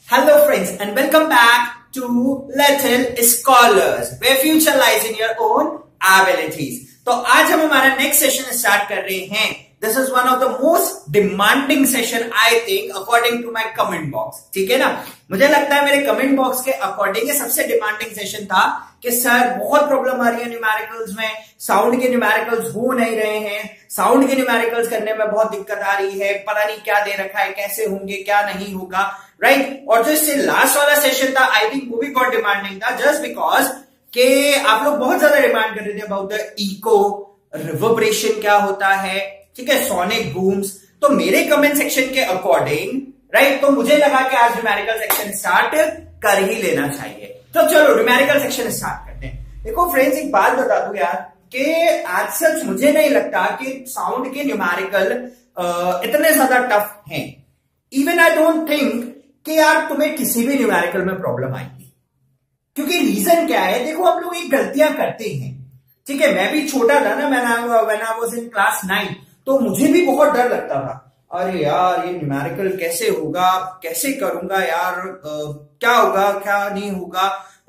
Hello friends and welcome back to Little Scholars where future lies in your own abilities। तो आज हम हमारा next session start कर रहे हैं। This is one of the most demanding session I think according to my comment box. ठीक है ना, मुझे लगता है मेरे कमेंट बॉक्स के अकॉर्डिंग ये सबसे डिमांडिंग सेशन था कि सर बहुत प्रॉब्लम आ रही है न्यूमेरिकल्स में, साउंड के न्यूमेरिकल्स हो नहीं रहे हैं, साउंड के न्यूमेरिकल्स करने में बहुत दिक्कत आ रही है, पता नहीं क्या दे रखा है, कैसे होंगे क्या नहीं होगा, राइट। और जो इससे लास्ट वाला सेशन था आई थिंक वो भी बहुत डिमांडिंग था, जस्ट बिकॉज कि आप लोग बहुत ज्यादा डिमांड कर रहे थे अबाउट द इको, रिवर्बरेशन क्या होता है, ठीक है, सोनिक बूम्स। तो मेरे कमेंट सेक्शन के अकॉर्डिंग राइट, तो मुझे लगा कि आज न्यूमेरिकल सेक्शन स्टार्ट कर ही लेना चाहिए। तो चलो न्यूमेरिकल सेक्शन स्टार्ट करते हैं। देखो फ्रेंड्स, एक बात बता दूं यार कि आज सच मुझे नहीं लगता कि साउंड के न्यूमेरिकल इतने ज्यादा टफ हैं। इवन आई डोंट थिंक कि यार तुम्हें किसी भी न्यूमेरिकल में प्रॉब्लम आएगी, क्योंकि रीजन क्या है, देखो हम लोग एक गलतियां करते हैं, ठीक है। मैं भी छोटा था ना, when I was in class 9, तो मुझे भी बहुत डर लगता था, अरे यार ये न्यूमेरिकल कैसे होगा, कैसे करूंगा यार, क्या होगा क्या नहीं होगा,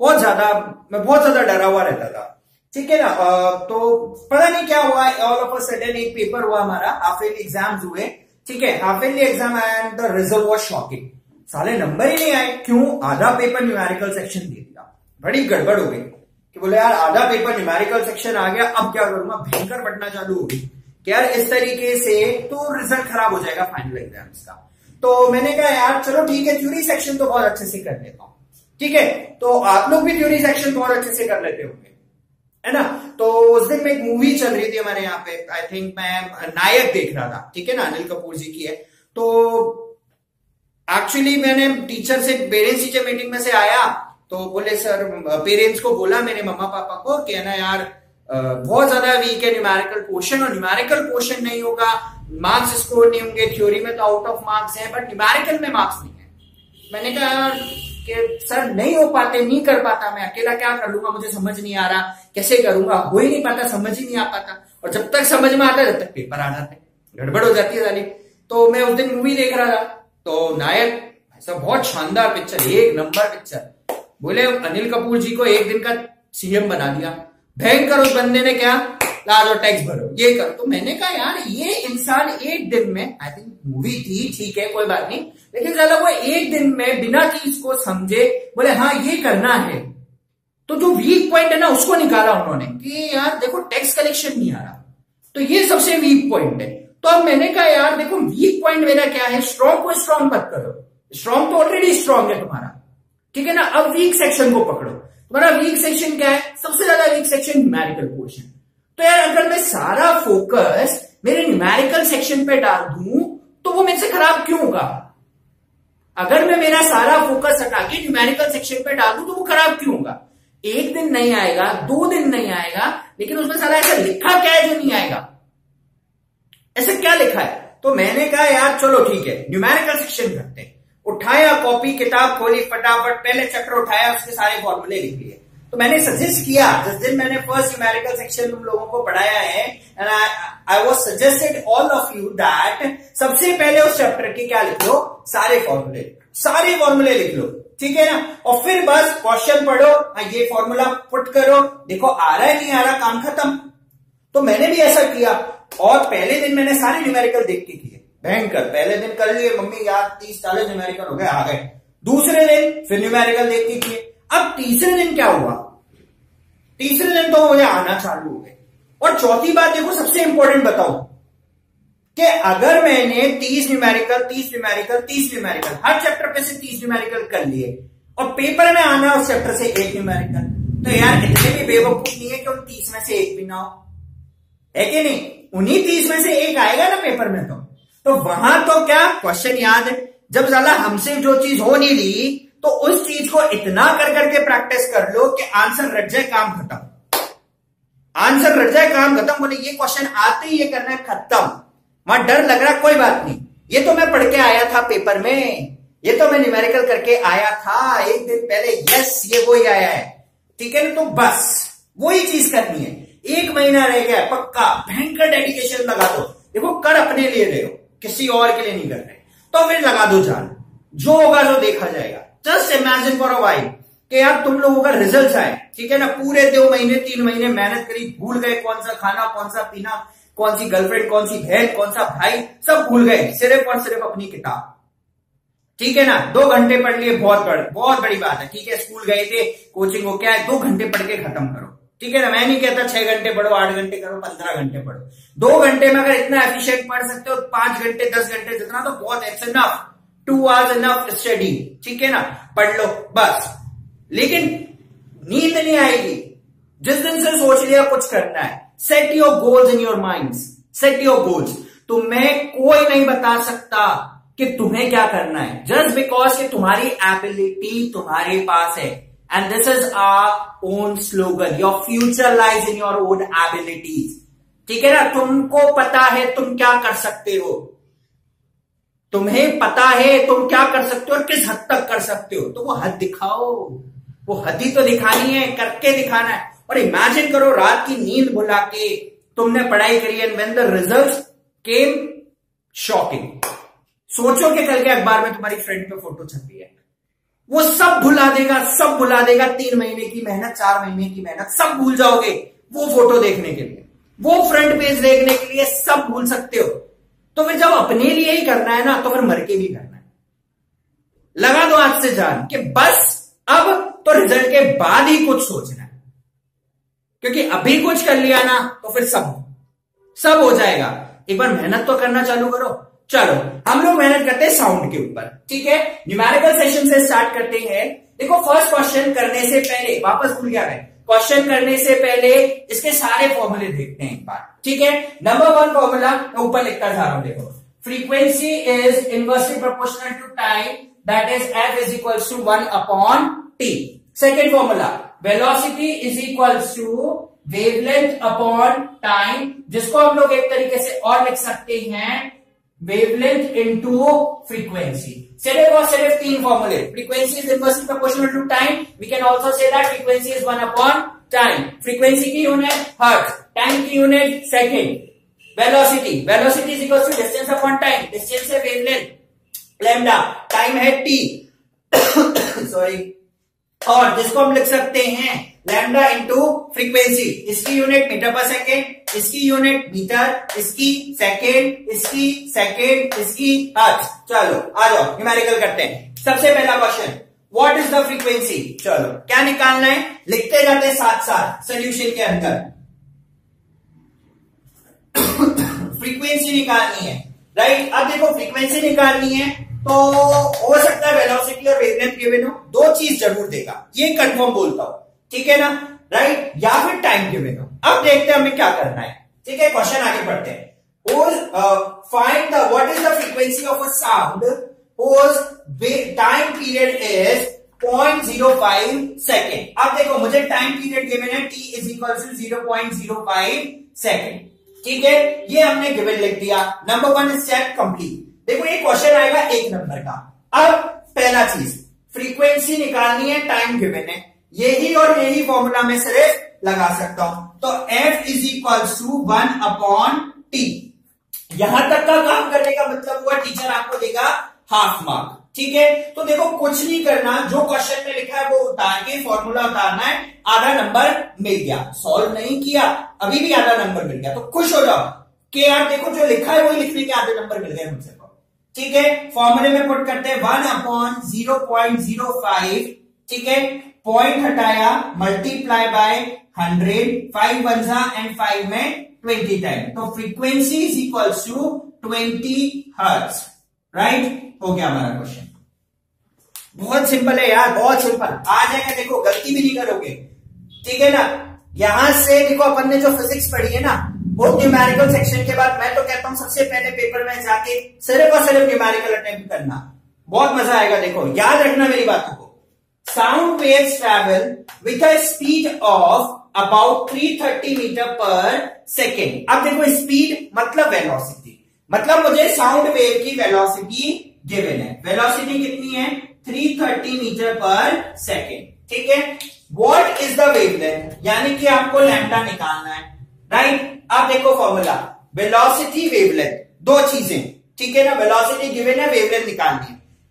मैं बहुत ज्यादा डरा हुआ रहता था, ठीक है ना। तो पता नहीं क्या हुआ, ऑल ऑफ अ सडन एक पेपर हुआ हमारा, हाफ ईयरली एग्जाम्स हुए, ठीक है, हाफ ईयरली एग्जाम आया and the result was shocking. साले नंबर ही नहीं आए, क्यों? आधा पेपर न्यूमेरिकल सेक्शन दे दिया। बड़ी गड़बड़ हो गई कि बोले यार आधा पेपर न्यूमेरिकल सेक्शन आ गया, अब क्या करूंगा, भयंकर पढ़ना चालू हो गई कि यार इस तरीके से तो रिजल्ट खराब हो जाएगा फाइनल एग्जाम्स का। तो मैंने कहा यार चलो ठीक है, थ्योरी सेक्शन तो बहुत अच्छे से कर लेता हूं, ठीक है। तो आप लोग भी थ्योरी सेक्शन बहुत अच्छे से कर लेते होंगे, है ना। तो उस दिन में एक मूवी चल रही थी हमारे यहाँ पे, आई थिंक मैं नायक देख रहा था, ठीक है ना, अनिल कपूर जी की है। तो एक्चुअली मैंने टीचर से, पेरेंट्स टीचर मीटिंग में से आया तो बोले सर, पेरेंट्स को बोला मेरे मम्मा पापा को कि ना यार बहुत ज्यादा वीक है न्यूमेरिकल पोर्शन, और न्यूमेरिकल पोर्शन नहीं होगा, मार्क्स स्कोर नहीं होंगे, थ्योरी में तो आउट ऑफ मार्क्स है बट न्यूमेरिकल में मार्क्स नहीं है। मैंने कहा यार कि सर नहीं हो पाते, नहीं कर पाता, मैं अकेला क्या कर लूंगा, मुझे समझ नहीं आ रहा कैसे करूंगा, हो ही नहीं पाता, समझ ही नहीं आ पाता। और जब तक समझ में आता है तब तक पेपर आ जाते, गड़बड़ हो जाती है साली। तो मैं उस दिन मूवी देख रहा था, तो नायक ऐसा बहुत शानदार पिक्चर, एक नंबर पिक्चर, बोले अनिल कपूर जी को एक दिन का सीएम बना दिया, भयंकर। उस बंदे ने क्या, ला दो टैक्स भरो, ये करो। तो मैंने कहा यार ये इंसान एक दिन में, आई थिंक मूवी थी, ठीक है कोई बात नहीं, लेकिन चलो वो एक दिन में बिना चीज को समझे बोले हाँ ये करना है। तो जो वीक पॉइंट है ना उसको निकाला उन्होंने कि यार देखो टैक्स कलेक्शन नहीं आ रहा, तो ये सबसे वीक पॉइंट है। तो अब मैंने कहा यार देखो वीक पॉइंट मेरा क्या है, स्ट्रॉन्ग को स्ट्रॉन्ग मत करो, स्ट्रॉन्ग तो ऑलरेडी स्ट्रॉन्ग है तुम्हारा, ठीक है ना। अब वीक सेक्शन को पकड़ो। तुम्हारा वीक सेक्शन क्या है, सबसे ज्यादा वीक सेक्शन न्यूमेरिकल पोर्शन। तो यार अगर मैं सारा फोकस मेरे न्यूमेरिकल सेक्शन पे डाल दूं तो वो मेरे से खराब क्यों होगा? अगर मैं मेरा सारा फोकस हटा के न्यूमेरिकल सेक्शन पे डाल दूं तो वो खराब क्यों होगा? एक दिन नहीं आएगा, 2 दिन नहीं आएगा, लेकिन उसमें सारा ऐसा लिखा क्या है जो नहीं आएगा, ऐसे क्या लिखा है? तो मैंने कहा यार चलो ठीक है न्यूमेरिकल सेक्शन करते हैं। उठाया कॉपी किताब खोली, फटाफट पहले चैप्टर उठाया, उसके सारे फॉर्मूले लिख लिए। तो मैंने सजेस्ट किया, जिस दिन मैंने फर्स्ट न्यूमेरिकल सेक्शन तुम लोगों को पढ़ाया है, and I was suggested all of you that सबसे पहले उस चैप्टर के क्या लिख लो, सारे फॉर्मूले लिख लो, ठीक है ना। और फिर बस क्वेश्चन पढ़ो, ये फॉर्मूला पुट करो, देखो आ रहा है नहीं आ रहा, काम खत्म। तो मैंने भी ऐसा किया, और पहले दिन मैंने सारे न्यूमेरिकल देख के किए, भयंकर। पहले दिन कर लिए, मम्मी यार 30-40 न्यूमेरिकल हो गए, आ गए। दूसरे दिन फिर न्यूमेरिकल देख के किए। अब तीसरे दिन क्या हुआ, तीसरे दिन तो मुझे आना चालू हो गए। और चौथी बात देखो, सबसे इंपॉर्टेंट बताओ कि अगर मैंने 30 न्यूमेरिकल हर चैप्टर पे से 30 न्यूमेरिकल कर लिए और पेपर में आना उस चैप्टर से 1 न्यूमेरिकल, तो यार इतने भी बेवकूफ नहीं है कि उन 30 में से 1 भी ना हो, है कि नहीं? उन्हीं 30 में से 1 आएगा ना पेपर में। तो वहां तो क्या क्वेश्चन याद है, जब साला हमसे जो चीज हो नहीं रही तो उस चीज को इतना कर करके प्रैक्टिस कर लो कि आंसर रट जाए, काम खत्म, आंसर रट जाए, काम खत्म। बोले ये क्वेश्चन आते ही ये करना है, खत्म। वहां डर लग रहा, कोई बात नहीं, ये तो मैं पढ़ के आया था पेपर में, ये तो मैं न्यूमेरिकल करके आया था एक दिन पहले, यस ये वही आया है, ठीक है ना। तो बस वही चीज करनी है, 1 महीना रह गया, पक्का भयंकर डेडिकेशन लगा दो। देखो कर अपने लिए रहे हो, किसी और के लिए नहीं कर रहे, तो फिर लगा दो जान, जो होगा जो देखा जाएगा, just imagine for a while कि यार तुम लोगों का रिजल्ट आए, ठीक है ना, पूरे 2 महीने 3 महीने मेहनत करी, भूल गए कौन सा खाना, कौन सा पीना, कौन सी गर्लफ्रेंड, कौन सी बहन, कौन सा भाई, सब भूल गए, सिर्फ और सिर्फ अपनी किताब, ठीक है ना। 2 घंटे पढ़ लिए, बहुत बड़ी बात है, ठीक है। स्कूल गए थे, कोचिंग हो क्या है, 2 घंटे पढ़ के खत्म करो, ठीक है ना। मैं नहीं कहता 6 घंटे पढ़ो, 8 घंटे करो, 15 घंटे पढ़ो। 2 घंटे में अगर इतना एफिशिएंट पढ़ सकते हो, 5 घंटे 10 घंटे जितना, तो बहुत it's enough, 2 hours enough study, ठीक है ना, पढ़ लो बस। लेकिन नींद नहीं आएगी जिस दिन से सोच लिया कुछ करना है। Set your goals in your mind, set your goals. तुम्हें कोई नहीं बता सकता कि तुम्हें क्या करना है, जस्ट बिकॉज कि तुम्हारी एबिलिटी तुम्हारे पास है। And this is our own slogan, your future lies in your own abilities, ठीक है ना। तुमको पता है तुम क्या कर सकते हो, तुम्हें पता है तुम क्या कर सकते हो और किस हद तक कर सकते हो, तो वो हद दिखाओ, वो हद ही तो दिखानी है, करके दिखाना है। और इमेजिन करो रात की नींद भुला के तुमने पढ़ाई करी and when the results came, shocking. सोचो कि कल के अखबार में तुम्हारी फ्रेंड पे फोटो छपी है, वो सब भुला देगा, सब भुला देगा। 3 महीने की मेहनत, 4 महीने की मेहनत, सब भूल जाओगे वो फोटो देखने के लिए, वो फ्रंट पेज देखने के लिए, सब भूल सकते हो। तो फिर जब अपने लिए ही करना है ना, तो फिर मर के भी करना है। लगा दो आज से जान कि बस अब तो रिजल्ट के बाद ही कुछ सोचना है, क्योंकि अभी कुछ कर लिया ना तो फिर सब हो जाएगा। एक बार मेहनत तो करना चालू करो। चलो हम लोग मेहनत करते हैं साउंड के ऊपर, ठीक है। न्यूमेरिकल सेशन से स्टार्ट करते हैं। देखो फर्स्ट क्वेश्चन करने से पहले, वापस भूल गया मैं, क्वेश्चन करने से पहले इसके सारे फॉर्मूले देखते हैं एक बार, ठीक है। नंबर 1 फॉर्मूला मैं ऊपर लिखता जा रहा हूं, देखो, frequency is inversely proportional to time, that is f is equals to 1 upon t। Second formula, velocity is equals to wavelength upon time, जिसको हम लोग एक तरीके से और लिख सकते हैं, वेवलेंथ इनटू फ्रीक्वेंसी। सिर्फ और सिर्फ 3 फॉर्मूले। Frequency is inversely proportional to time, we can also say that frequency is 1 upon time. Frequency की यूनिट हर्ट्ज, टाइम की unit second. Velocity is equal to distance upon time, distance है wavelength, lambda, time है t sorry, और जिसको हम लिख सकते हैं लैम्डा इंटू फ्रीक्वेंसी। इसकी यूनिट मीटर पर सेकेंड, इसकी यूनिट मीटर, इसकी सेकेंड, इसकी सेकेंड, इसकी हर्ट्ज। चलो आ जाओ न्यूमेरिकल करते हैं। सबसे पहला question, what is the frequency. चलो क्या निकालना है, लिखते जाते हैं साथ साथ सोल्यूशन के अंदर। फ्रीक्वेंसी निकालनी है, राइट। अब देखो फ्रीक्वेंसी निकालनी है तो हो सकता है वेलोसिटी और वेवलेंथ गिवन हो, 2 चीज जरूर देगा, ये कंफर्म बोलता हूं, ठीक है ना, राइट, या फिर टाइम गिवन हो। अब देखते हैं हमें क्या करना है, ठीक है। क्वेश्चन आगे पढ़ते हैं। Find the what is the frequency of a sound whose time period is 0.05 second. अब देखो मुझे टाइम पीरियड गिवन है t is equal to 0.05 second, ठीक है। ये हमने गिवन लिख दिया। Number 1 step complete. देखो ये क्वेश्चन आएगा 1 नंबर का। अब पहला चीज, फ्रीक्वेंसी निकालनी है, टाइम गिवन है, यही और यही फॉर्मूला में सिर्फ लगा सकता हूं। तो f is equal to 1 upon t। यहां तक का काम करने का मतलब हुआ टीचर आपको देगा हाफ मार्क, ठीक है। तो देखो कुछ नहीं करना, जो क्वेश्चन में लिखा है वो उतार के फॉर्मूला उतारना है, आधा नंबर मिल गया। सॉल्व नहीं किया, अभी भी आधा नंबर मिल गया, तो खुश हो जाओ कि यार देखो जो लिखा है वही लिखने के आधे नंबर मिल गए मुझसे, ठीक है। फॉर्मूले में पुट करते हैं 1 अपॉन 0.05, ठीक है। पॉइंट हटाया, मल्टीप्लाई बाय 100, 5 1 एंड 5 में 20 टाइम, तो frequency is equal to 20 hertz, right. हो गया हमारा क्वेश्चन। बहुत सिंपल है यार, बहुत सिंपल, आ जाएगा, देखो गलती भी नहीं करोगे, ठीक है ना। यहां से देखो अपन ने जो फिजिक्स पढ़ी है ना, वो न्यूमेरिकल सेक्शन के बाद मैं तो कहता हूं सबसे पहले पेपर में जाके सिर्फ और सिर्फ न्यूमेरिकल अटेम्प्ट करना, बहुत मजा आएगा। देखो याद रखना मेरी बातों को। Sound waves travel with a speed of about 330 metre पर सेकेंड। अब देखो स्पीड मतलब वेलोसिटी, मतलब मुझे साउंड वेव की वेलोसिटी गिवन है। वेलोसिटी कितनी है, 330 मीटर पर सेकेंड, ठीक है। व्हाट इज द वेवलेंथ, यानी कि आपको लैम्डा निकालना है, राइट। अब देखो फॉर्मूला, वेलोसिटी वेवलेंथ, 2 चीजें, ठीक है ना। वेलोसिटी गिवन है, वेवलेंथ निकालनी है।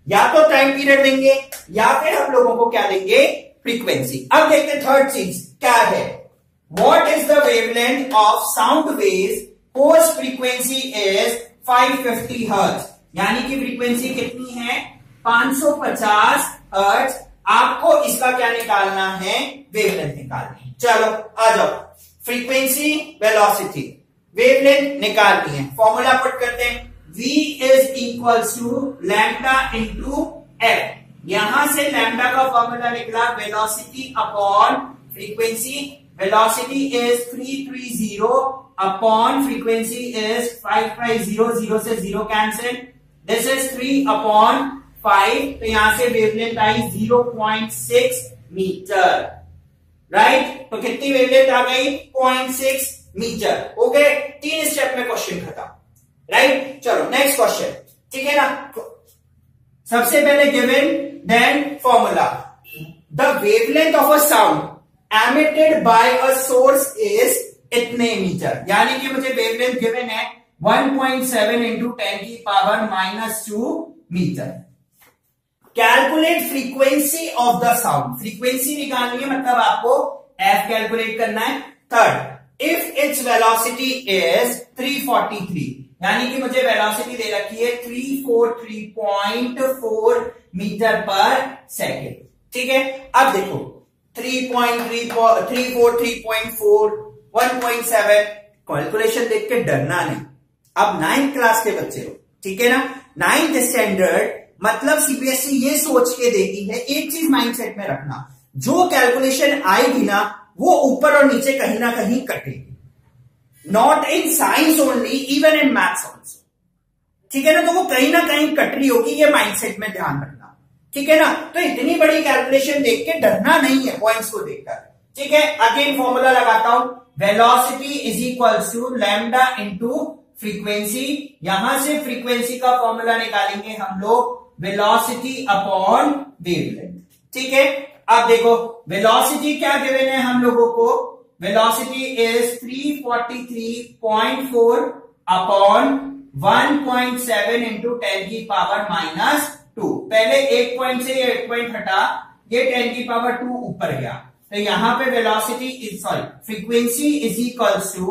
या तो टाइम पीरियड देंगे या फिर हम लोगों को क्या देंगे, फ्रीक्वेंसी। अब देखते हैं थर्ड चीज क्या है, what is the wavelength of sound waves whose frequency is 550 hertz, यानी कि फ्रीक्वेंसी कितनी है 550 हर्ट्ज। आपको इसका क्या निकालना है, वेवलेंथ निकालनी है। चलो आ जाओ, फ्रीक्वेंसी वेलोसिटी वेवलेंथ निकालनी है, फॉर्मूला पुट करते हैं, v is equals to lambda into f। यहां से लैम्डा का फॉर्मूला निकला velocity upon frequency, velocity is 330 upon frequency is 5500, 0 से 0 कैंसिल, दिस इज 3 अपॉन 5, तो यहां से वेवलेंथ आई 0.6 मीटर, राइट। तो कितनी वेवलेंथ आ गई, 0.6 मीटर। हो गए, 3 स्टेप में क्वेश्चन खत्म, राइट। चलो नेक्स्ट क्वेश्चन, ठीक है ना। सबसे पहले given, then formula, the wavelength of a sound emitted by a source is इतने मीटर, यानी कि मुझे वेवलेंथ गिवन है 1.7 इंटू 10 की power -2 metre. Calculate frequency of the sound, frequency निकालनी है, मतलब आपको f कैलकुलेट करना है। Third, if its velocity is 343, यानी कि मुझे वेलोसिटी दे रखी है 343.4 मीटर पर सेकेंड, ठीक है। अब देखो 3.343.4 1.7, कैलकुलेशन देख के डरना नहीं। अब 9th क्लास के बच्चे हो, ठीक है ना, 9th स्टैंडर्ड, मतलब सीबीएसई ये सोच के देती है, एक चीज माइंडसेट में रखना, जो कैलकुलेशन आएगी ना वो ऊपर और नीचे कहीं ना कहीं कटेगी, not in science only, even in maths also, ठीक है ना। तो वो कहीं ना कहीं कट रही होगी, ये माइंडसेट में ध्यान रखना, ठीक है ना। तो इतनी बड़ी कैलकुलेशन देख के डरना नहीं है पॉइंट्स को देखकर, ठीक है। अगेन फॉर्मूला लगाता हूं, velocity is equal to lambda into frequency, यहां से फ्रीक्वेंसी का फॉर्मूला निकालेंगे हम लोग वेलोसिटी अपॉन वेवलेंथ, ठीक है। अब देखो वेलोसिटी क्या गिवन है हम लोगों को, वेलोसिटी इज 343.4 अपॉन 1.7 इंटू 10 की पावर -2। पहले एक पॉइंट से ये एक पॉइंट हटा, ये 10 की पावर 2 ऊपर गया, तो यहां पे velocity is frequency is equal to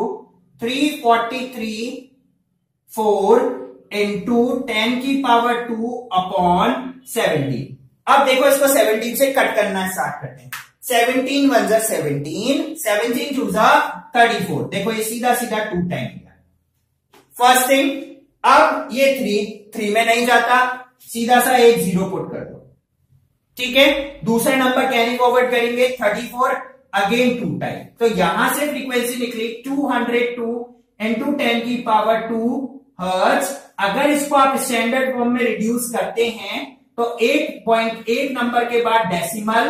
343.4 into 10 की पावर 2 अपॉन 17। अब देखो इसको 17 से कट करना स्टार्ट करते हैं, 17 1 जा 17, 17 2 जा 34, देखो ये सीधा सीधा 2 टाइम गया। फर्स्ट थिंग, अब ये 3 में नहीं जाता, सीधा सा एक 0 पुट कर दो, ठीक है। दूसरा नंबर कैरी फॉरवर्ड करेंगे 34, अगेन 2 टाइम, तो यहां से फ्रीक्वेंसी निकली 202 इंटू 10 की पावर 2 हर्ट्ज। अगर इसको आप स्टैंडर्ड फॉर्म में रिड्यूस करते हैं तो 8.8 नंबर के बाद डेसिमल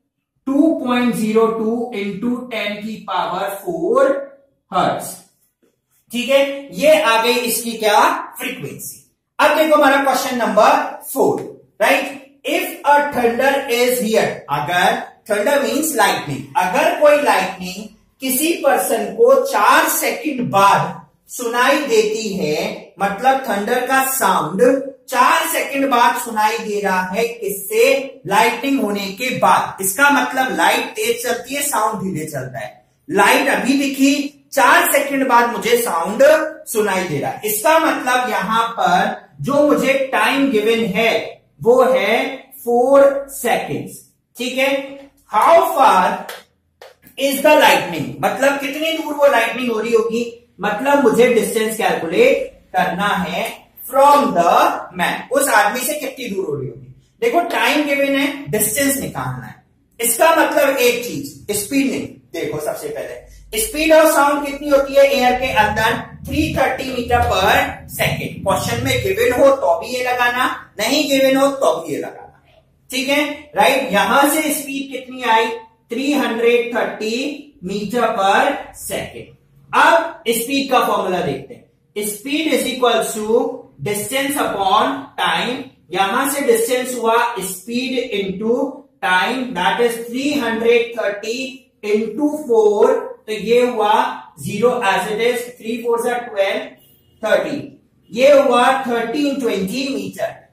2.02 इंटू 10 की पावर 4 हर्ट्ज, ठीक है। ये आ गई इसकी क्या, फ्रीक्वेंसी। अब देखो हमारा question number 4, right. If a thunder is here, अगर थंडर मीन्स लाइटनिंग, अगर कोई लाइटनिंग किसी पर्सन को 4 सेकंड बाद सुनाई देती है, मतलब थंडर का साउंड 4 सेकंड बाद सुनाई दे रहा है, किससे, लाइटनिंग होने के बाद। इसका मतलब लाइट तेज चलती है, साउंड धीरे चलता है। लाइट अभी दिखी, 4 सेकंड बाद मुझे साउंड सुनाई दे रहा है, इसका मतलब यहां पर जो मुझे टाइम गिवन है वो है 4 सेकेंड्स, ठीक है। How far is the lightning, मतलब कितनी दूर वो लाइटनिंग हो रही होगी, मतलब मुझे डिस्टेंस कैलकुलेट करना है फ्रॉम द मैन, उस आदमी से कितनी दूर हो रही होगी। देखो टाइम गिवन है, डिस्टेंस निकालना है, इसका मतलब एक चीज स्पीड नहीं। देखो सबसे पहले स्पीड ऑफ साउंड कितनी होती है एयर के अंदर, 330 मीटर पर सेकेंड। क्वेश्चन में गिवन हो तो भी ये लगाना, नहीं गिवन हो तो भी ये लगाना, ठीक है, राइट। यहां से स्पीड कितनी आई, 330 मीटर पर सेकेंड। अब स्पीड का फॉर्मूला देखते हैं, speed is equal to distance upon time, यहां से डिस्टेंस हुआ speed into time, that is 330 into 4, तो ये हुआ 0 एज इट इज, 3 4 12 30, ये हुआ 1320 मीटर,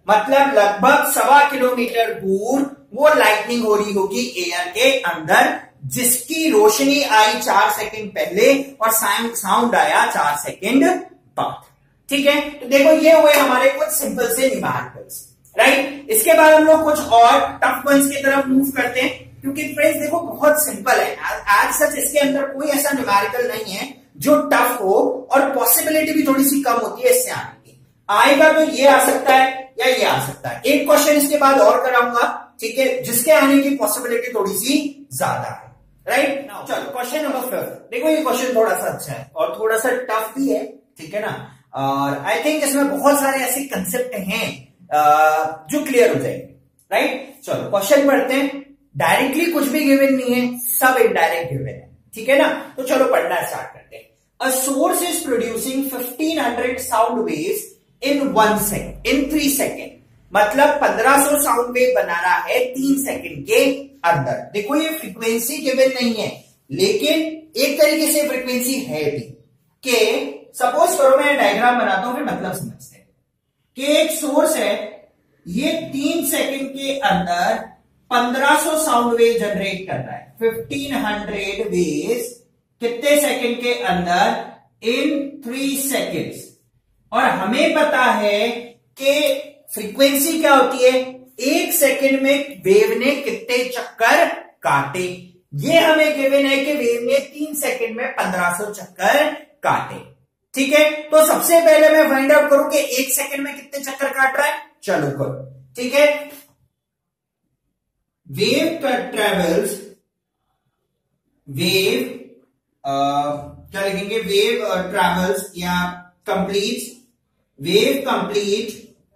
मतलब लगभग 1.25 किलोमीटर दूर वो लाइटनिंग हो रही होगी एयर के अंदर, जिसकी रोशनी आई 4 सेकंड पहले और साउंड आया 4 सेकंड बाद। ठीक है, तो देखो ये हुए हमारे कुछ सिंपल से न्यूमेरिकल्स, राइट। इसके बाद हम लोग कुछ और टफ वंस की तरफ मूव करते हैं, क्योंकि फ्रेंड्स देखो बहुत सिंपल है एज सच, इसके अंदर कोई ऐसा न्यूमेरिकल नहीं है जो टफ हो, और पॉसिबिलिटी भी थोड़ी सी कम होती है इससे आने की। आएगा तो ये आ सकता है या ये आ सकता है। एक क्वेश्चन इसके बाद और कराऊंगा, ठीक है, जिसके आने की पॉसिबिलिटी थोड़ी सी ज्यादा है, राइट। चलो क्वेश्चन नंबर 5, देखो ये क्वेश्चन थोड़ा सा अच्छा है और थोड़ा सा टफ भी है, ठीक है ना, और आई थिंक इसमें बहुत सारे ऐसे कंसेप्ट हैं जो क्लियर हो जाएंगे, राइट। चलो क्वेश्चन पढ़ते हैं। डायरेक्टली कुछ भी गिवन नहीं है, सब इनडायरेक्ट गिवन है, ठीक है ना। तो चलो पढ़ना स्टार्ट करते हैं। A source is producing 1500 sound waves in 1 second in 3 second, मतलब 1500 साउंड वेव बना रहा है 3 सेकेंड के अंदर। देखो ये फ्रीक्वेंसी गिवन नहीं है, लेकिन एक तरीके से फ्रीक्वेंसी है भी। कि सपोज करो मैं डायग्राम बनाता हूं, फिर मतलब समझते हैं कि एक सोर्स है, ये 3 सेकेंड के अंदर 1500 साउंड वेव जनरेट कर रहा है। 1500 वेव्स कितने सेकेंड के अंदर? In 3 seconds. और हमें पता है कि फ्रीक्वेंसी क्या होती है, 1 सेकेंड में वेव ने कितने चक्कर काटे। ये हमें गिवन है कि वेव ने 3 सेकेंड में 1500 चक्कर काटे, ठीक है। तो सबसे पहले मैं फाइंड आउट करूं कि 1 सेकेंड में कितने चक्कर काट रहा है। चलो करो, ठीक है। वेव ट्रेवल्स, वेव क्या लिखेंगे, वेव ट्रेवल्स या complete, wave complete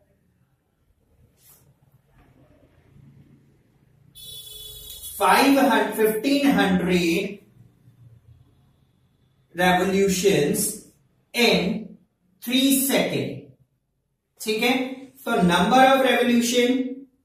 1500 revolutions in 3 seconds, ठीक है। तो number of revolution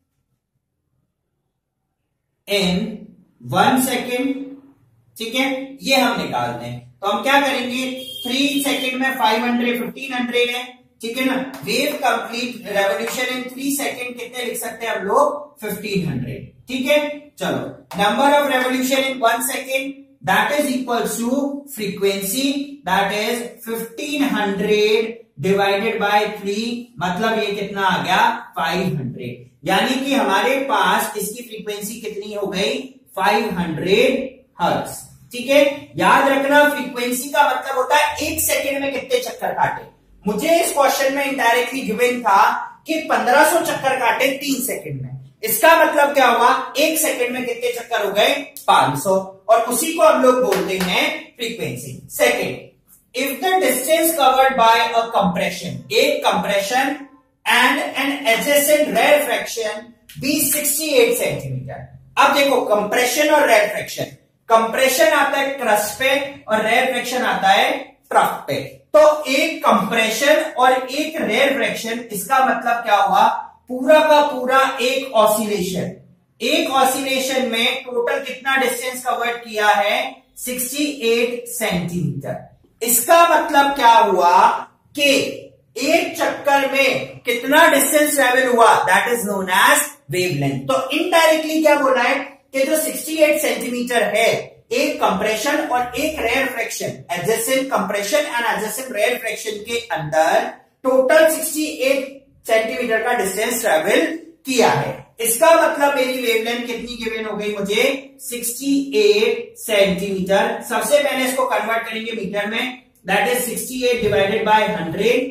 in 1 second, ठीक है, ये हम निकालते हैं। तो हम क्या करेंगे, 3 सेकेंड में 500 1500 है, ठीक है ना। Wave complete revolution in 3 second कितने लिख सकते हैं हम लोग, 1500, ठीक है। चलो number of revolution in 1 second that is equal to frequency, that is 1500 divided by 3, मतलब ये कितना आ गया, 500। यानी कि हमारे पास इसकी फ्रीक्वेंसी कितनी हो गई, 500 हर्ट्ज, ठीक है। याद रखना फ्रीक्वेंसी का मतलब होता है 1 सेकेंड में कितने चक्कर काटे। मुझे इस क्वेश्चन में इनडायरेक्टली गिवन था कि 1500 चक्कर काटे 3 सेकेंड में। इसका मतलब क्या हुआ, 1 सेकेंड में कितने चक्कर हो गए, 500, और उसी को हम लोग बोलते हैं frequency. Second, if the distance covered by a compression, एक compression and an adjacent rarefaction be 68 centimetre. अब देखो कंप्रेशन और रेरफैक्शन, कंप्रेशन आता है क्रस्ट पे और रेरफैक्शन आता है ट्रफ पे। तो एक कंप्रेशन और एक रेरफैक्शन, इसका मतलब क्या हुआ, पूरा का पूरा एक ऑसिलेशन, एक ऑसिलेशन में टोटल कितना डिस्टेंस कवर किया है, 68 सेंटीमीटर। इसका मतलब क्या हुआ कि एक चक्कर में कितना डिस्टेंस ट्रेवल हुआ, that is known as wavelength. तो इनडायरेक्टली क्या बोला है कि जो 68 सेंटीमीटर है, एक कंप्रेशन और एक rarefaction, adjacent compression and adjacent rarefaction के अंदर टोटल 68 सेंटीमीटर का डिस्टेंस ट्रेवल किया है। इसका मतलब मेरी वेवलेंथ कितनी गिवन हो गई मुझे, 68 सेंटीमीटर। सबसे पहले इसको कन्वर्ट करेंगे मीटर में, that is 68 divided by 100,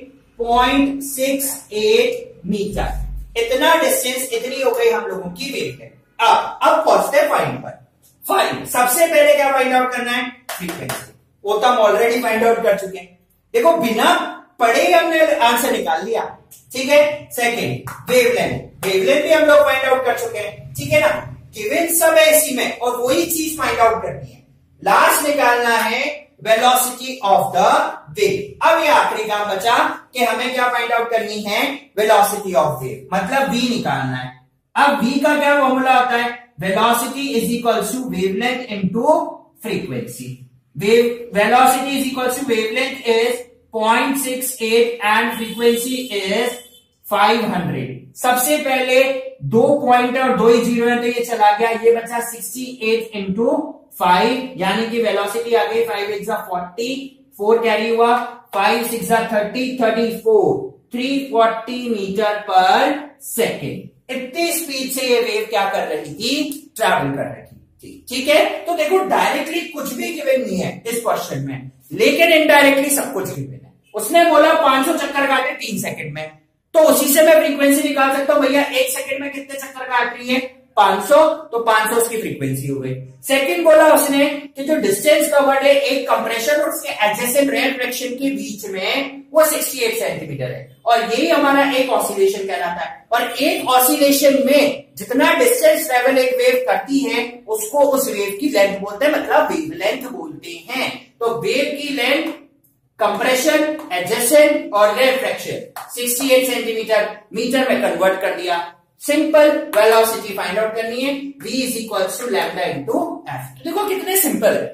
0.68 metre. इतना डिस्टेंस, इतनी हो गई हम लोगों की वेवलेंथ। अब पहुंचते हैं फाइंड पर। फाइंड, सबसे पहले क्या फाइंड आउट करना है, फ्रीक्वेंसी। वो तो हम ऑलरेडी फाइंड आउट कर चुके हैं। देखो बिना पढ़े हमने आंसर निकाल लिया, ठीक है। सेकेंड, वेवलेंथ, वेवलेंथ भी हम लोग फाइंड आउट कर चुके हैं, ठीक है ना। गिवन सब है इसी में, और वही चीज फाइंड आउट करनी है। लास्ट निकालना है वेलोसिटी ऑफ द वेव। अब ये आखिरी काम बचा कि हमें क्या फाइंड आउट करनी है, वेलोसिटी ऑफ वेव, मतलब v निकालना है। अब v का क्या फॉर्मूला होता है, velocity is equal to wavelength into frequency. Velocity is equal to wavelength is 0.68 and frequency is 500। सबसे पहले 2 पॉइंट और 2 ही जीरो है तो ये चला गया, ये बचा 68 इंटू 5 यानी कि वेलोसिटी आ गई 5 1 40, 4 कैरी हुआ, 5 6 30, 34, 340 मीटर पर सेकेंड। इतनी स्पीड से ये वेव क्या कर रही थी, ट्रैवल कर रही थी। ठीक है, तो देखो डायरेक्टली कुछ भी गिवन नहीं है इस क्वेश्चन में, लेकिन इनडायरेक्टली सब कुछ गिवन है। उसने बोला 500 चक्कर काटे 3 सेकंड में, तो उसी से मैं फ्रीक्वेंसी निकाल सकता हूं, भैया 1 सेकंड में कितने चक्कर काट रही है 500, तो 500 उसकी फ्रीक्वेंसी हो गई। सेकंड बोला उसने कि जो डिस्टेंस कवर्ड है एक कंप्रेशन और उसके एडजेसेंट रेयर फ्रैक्शन के बीच में वो 68 सेंटीमीटर है, और यही हमारा एक ऑसिलेशन कहलाता है। और एक ऑसिलेशन में जितना डिस्टेंस ट्रेवल एक वेव करती है उसको उस वेव की लेंथ बोलते हैं, मतलब वेवलेंथ बोलते हैं। तो वेव की लेंथ, कंप्रेशन, एडजेसेंट और रेयर फ्रैक्शन 68 सेंटीमीटर मीटर में कन्वर्ट कर दिया। सिंपल वेलोसिटी फाइंड आउट करनी है, v is equal to lambda into F. देखो कितने सिंपल है,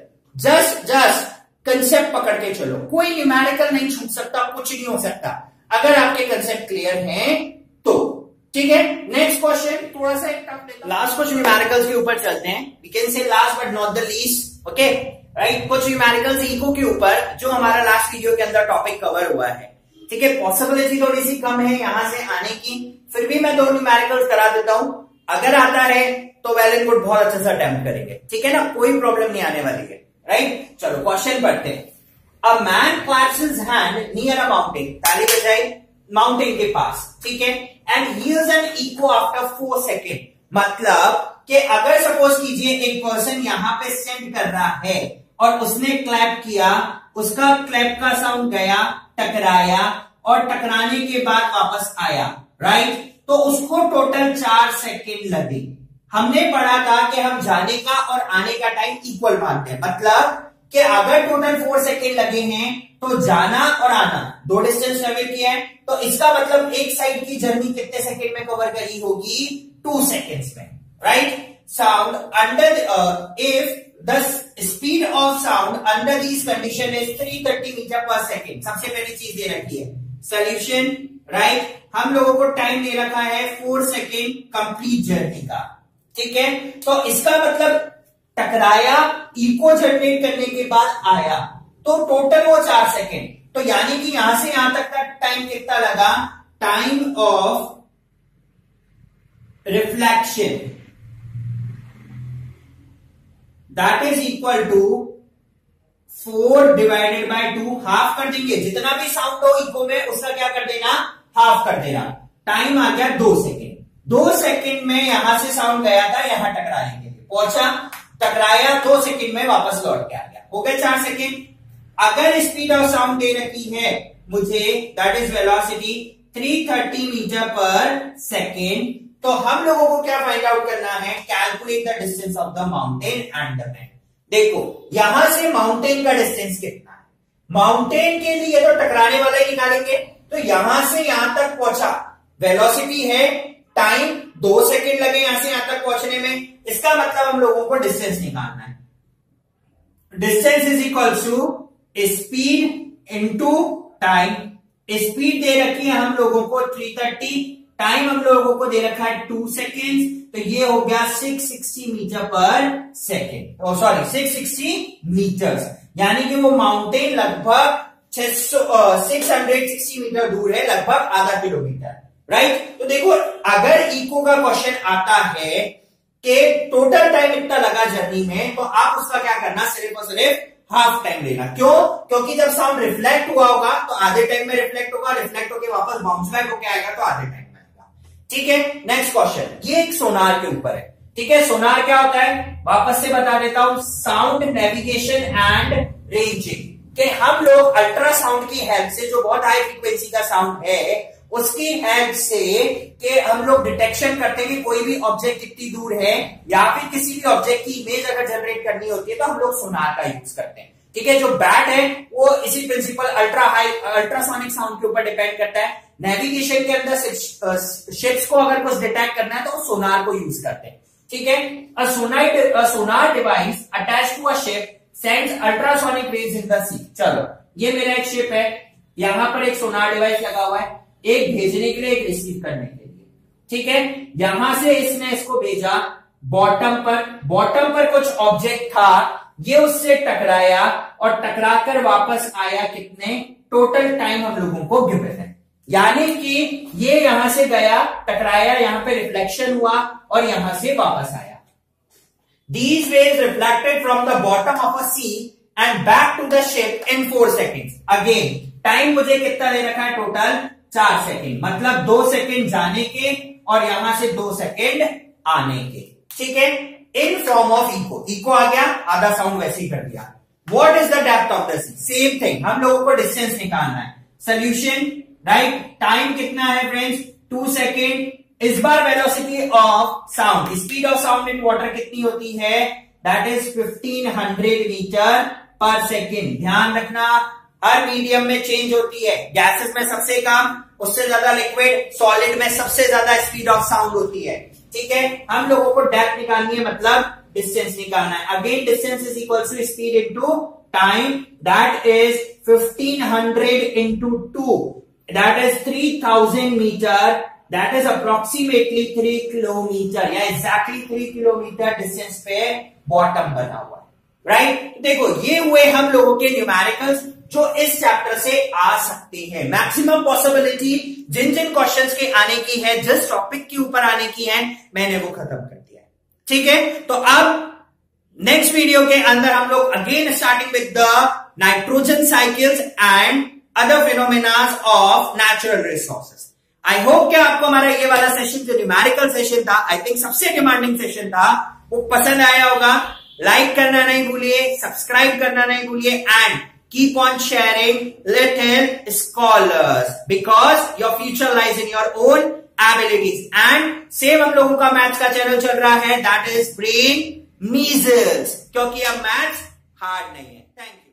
जस्ट कंसेप्ट पकड़ के चलो, कोई न्यूमेरिकल नहीं छूट सकता, कुछ नहीं हो सकता अगर आपके कंसेप्ट क्लियर हैं तो। ठीक है, नेक्स्ट क्वेश्चन थोड़ा सा एक टफ लेता हूं, लास्ट कुछ न्यूमेरिकल्स के ऊपर चलते हैं। We can say last but not the least, okay right. कुछ न्यूमेरिकल्स इको के ऊपर जो हमारा लास्ट वीडियो के अंदर टॉपिक कवर हुआ है। ठीक है, पॉसिबिलिटी थोड़ी सी कम है यहां से आने की, फिर भी मैं 2 न्यूमेरिकल्स करा देता हूं, अगर आता है तो वेल एंड गुड, बहुत अच्छे से अटेम्प्ट करेंगे। ठीक है ना, कोई प्रॉब्लम नहीं आने वाली है, राइट। चलो क्वेश्चन पढ़ते हैं। A man claps his hand near a mountain, ताली बजाई माउंटेन के पास, ठीक है, and hears an echo after 4 second. मतलब कि अगर सपोज कीजिए एक पर्सन यहां पे स्टैंड कर रहा है और उसने क्लैप किया, उसका क्लैप का साउंड गया, टकराया और टकराने के बाद वापस आया, राइट। तो उसको टोटल 4 सेकेंड लगे। हमने पढ़ा था कि हम जाने का और आने का टाइम इक्वल मानते हैं, मतलब कि अगर टोटल 4 सेकेंड लगे हैं तो जाना और आना 2 डिस्टेंस ट्रेवल किया है, तो इसका मतलब एक साइड की जर्नी कितने सेकेंड में कवर करी होगी, 2 सेकेंड्स में, right. Sound under if the speed of sound under these condition is 330 metre पर सेकेंड। सबसे पहली चीज दे रखी है सोल्यूशन, राइट। हम लोगों को टाइम दे रखा है 4 सेकेंड कंप्लीट जर्नी का, ठीक है। तो इसका मतलब टकराया, इको जनरेट करने के बाद आया, तो टोटल वो 4 सेकेंड। तो यानी कि यहां से यहां तक का टाइम कितना लगा, time of reflection that is equal to 4 divided by 2, half कर देंगे। जितना भी साउंड हो इको में उसका क्या कर देना, हाफ कर देना। टाइम आ गया 2 सेकेंड। 2 सेकेंड में यहां से साउंड गया था, यहां टकराने के लिए पहुंचा, टकराया, 2 सेकेंड में वापस लौट के आ गया, हो गए 4 सेकेंड। अगर स्पीड ऑफ साउंड दे रखी है मुझे, दैट इज वेलोसिटी 330 मीटर पर सेकेंड, तो हम लोगों को क्या फाइंड आउट करना है, calculate the distance of the mountain and the man. देखो यहां से माउंटेन का डिस्टेंस कितना है, माउंटेन के लिए तो टकराने वाला ही निकालेंगे, तो यहां से यहां तक पहुंचा, वेलोसिटी है, टाइम 2 सेकेंड लगे यहां से यहां तक पहुंचने में, इसका मतलब हम लोगों को डिस्टेंस निकालना है। Distance is equal to speed into time. Speed दे रखी है हम लोगों को 330, टाइम हम लोगों को दे रखा है 2 सेकेंड, तो ये हो गया 660 मीटर पर सेकेंड, सॉरी 660 मीटर्स, यानी कि वो माउंटेन लगभग 660 मीटर दूर है, लगभग आधा किलोमीटर, राइट। तो देखो अगर इको का क्वेश्चन आता है कि टोटल टाइम इतना लगा जर्नी में, तो आप उसका क्या करना, सिर्फ और सिर्फ हाफ टाइम लेना। क्यों, क्योंकि जब साउंड रिफ्लेक्ट हुआ होगा तो आधे टाइम में रिफ्लेक्ट होगा, रिफ्लेक्ट होकर वापस बाउंस बैक होकर आएगा तो आधे टाइम में आएगा, ठीक है। नेक्स्ट क्वेश्चन, ये एक सोनार के ऊपर है, ठीक है। सोनार क्या होता है, वापस से बता देता हूं, साउंड नेविगेशन एंड रेंजिंग, कि हम लोग अल्ट्रासाउंड की हेल्प से, जो बहुत हाई फ्रीक्वेंसी का साउंड है, उसकी हेल्प से कि हम लोग डिटेक्शन करते हैं कि कोई भी ऑब्जेक्ट कितनी दूर है, या फिर किसी भी ऑब्जेक्ट की इमेज अगर जनरेट करनी होती है तो हम लोग सोनार का यूज करते हैं, ठीक है। जो बैट है वो इसी प्रिंसिपल अल्ट्रासोनिक साउंड के ऊपर डिपेंड करता है। नेविगेशन के अंदर शिप्स को अगर कुछ डिटेक्ट करना है तो वो सोनार को यूज करते हैं, ठीक है। A sonar device attach to a ship sends ultrasonic waves in the sea. चलो ये मेरा एक शिप है, यहां पर एक सोनार डिवाइस लगा हुआ है, एक भेजने के लिए, एक रिसीव करने के लिए। ठीक है, यहां से इसने इसको भेजा बॉटम पर कुछ ऑब्जेक्ट था, ये उससे टकराया और टकराकर वापस आया कितने, टोटल टाइम हम लोगों को गिवन है। यानी कि ये यहां से गया, टकराया, यहां पे रिफ्लेक्शन हुआ और यहां से वापस आया। These rays reflected from the bottom of a sea and back to the ship in 4 seconds. Again, time मुझे कितना दे रखा है, टोटल 4 सेकेंड, मतलब 2 सेकेंड जाने के और यहां से 2 सेकेंड आने के। ठीक है, इन फॉर्म ऑफ इको आ गया, आधा साउंड वैसे ही कर दिया। What is the depth of the sea? Same thing, हम लोगों को डिस्टेंस निकालना है। सोल्यूशन, राइट, टाइम कितना है फ्रेंड्स, 2 सेकेंड। इस बार velocity of sound, speed of sound in water कितनी होती है, दैट इज 1500 मीटर पर सेकेंड। ध्यान रखना, हर मीडियम में चेंज होती है, गैसेस में सबसे कम, उससे ज्यादा लिक्विड, सॉलिड में सबसे ज्यादा स्पीड ऑफ साउंड होती है। ठीक है, हम लोगों को डेप्थ निकालनी है, मतलब डिस्टेंस निकालना है। Again distance is equal to speed into time, that is 1500 into 2, that is 3000 metre, that is approximately 3 kilometre, या एग्जैक्टली 3 किलोमीटर डिस्टेंस पे बॉटम बना हुआ है। राइट, देखो ये हुए हम लोगों के न्यूमेरिकल्स जो इस चैप्टर से आ सकते हैं। मैक्सिमम पॉसिबिलिटी जिन जिन क्वेश्चंस के आने की है, जिस टॉपिक के ऊपर आने की है, मैंने वो खत्म कर दिया है। ठीक है, तो अब नेक्स्ट वीडियो के अंदर हम लोग again starting with the nitrogen cycles and other phenomena of natural resources. I hope कि आपको हमारा ये वाला सेशन जो न्यूमेरिकल सेशन था, आई थिंक सबसे डिमांडिंग सेशन था, वो पसंद आया होगा। लाइक करना नहीं भूलिए, सब्सक्राइब करना नहीं भूलिए, and keep on sharing little scholars because your future lies in your own abilities. And same हम लोगों का मैथ्स का चैनल चल रहा है, that is brain measles, क्योंकि अब मैथ्स हार्ड नहीं है। Thank you.